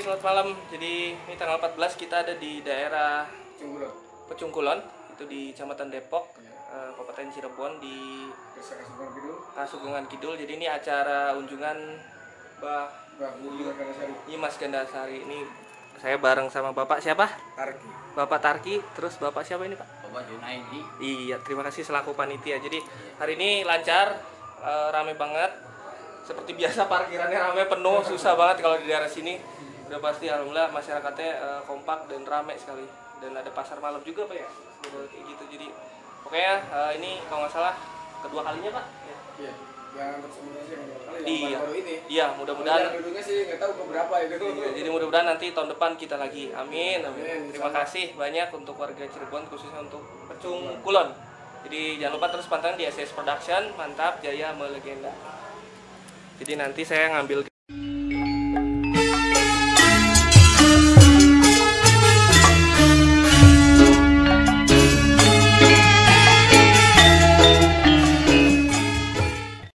selamat malam. Jadi ini tanggal 14 kita ada di daerah Pecungkulon, itu di Kecamatan Depok, Kabupaten Cirebon, di Kasugengan Kidul. Jadi ini acara unjungan Nyimas Gandasari. Ini saya bareng sama Bapak siapa? Tarki. Bapak Tarki. Terus Bapak siapa ini, Pak? Bapak Junaidi. Iya, terima kasih selaku panitia. Jadi hari ini lancar, rame banget. Seperti biasa parkirannya rame penuh, susah banget kalau di daerah sini. Udah pasti alhamdulillah masyarakatnya kompak dan rame sekali. Dan ada pasar malam juga Pak ya, kayak gitu. Jadi pokoknya ini kalau nggak salah kedua kalinya Pak. Iya. Yang bersama sih yang kedua kali. Iya. Baru ini. Iya, mudah-mudahan. Dulunya sih nggak tahu keberapa itu. Iya, jadi mudah-mudahan nanti tahun depan kita lagi. Amin. Amin. Terima kasih banyak untuk warga Cirebon, khususnya untuk Pecungkulon. Jadi jangan lupa terus pantang di SS Production, mantap, jaya, melegenda. Jadi nanti saya ngambil